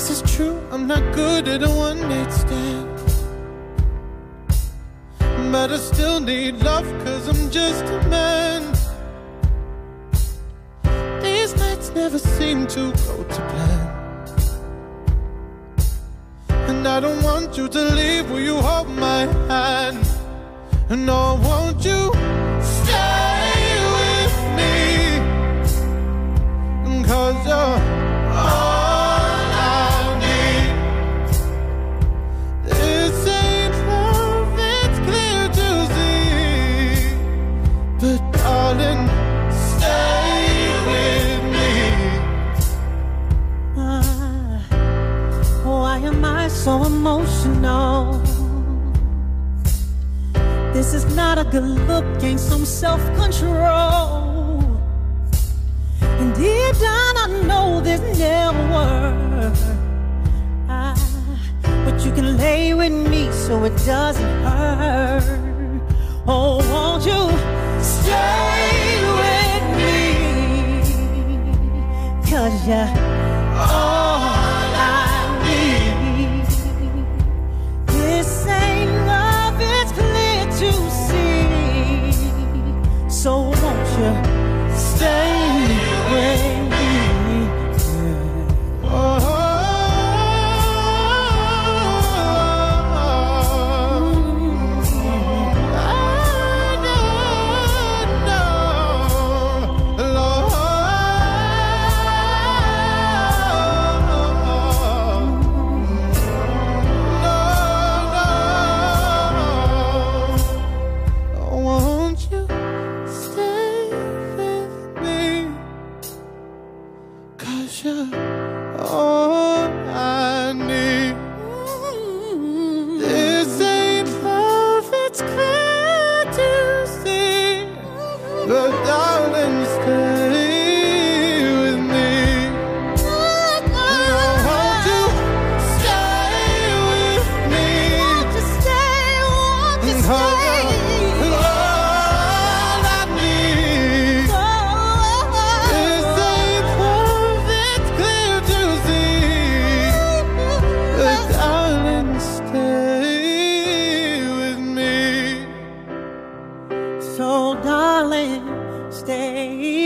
This is true, I'm not good at a one-night stand, but I still need love, cause I'm just a man. These nights never seem to go to plan, and I don't want you to leave. Will you hold my hand? And no, won't you stay with me? Cause you're all I need. This ain't love, it's clear to see, but darling, stay with me. Why am I so emotional? This is not a good look, ain't some self-control. And deep down I know this never work. But you can lay with me so it doesn't hurt. Oh, won't you stay with me? Cause you're all I need. This ain't love, it's clear to see. So won't you stay with me? Oh, all I need. This ain't love, it's clear to see, but darling, stay with me. Won't you stay with me? Won't you stay? Won't you stay? All I need. This ain't love, it's clear to see, but darling, stay with me. So darling, stay